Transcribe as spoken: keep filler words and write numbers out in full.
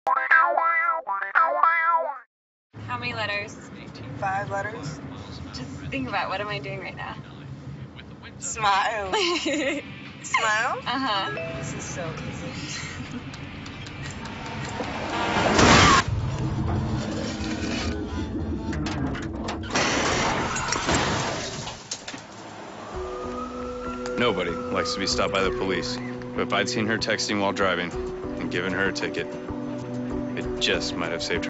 How many letters? Five letters. Just think about, what am I doing right now? Smile. Smile? Uh-huh. This is so easy. Nobody likes to be stopped by the police. But if I'd seen her texting while driving and given her a ticket, it just might have saved her.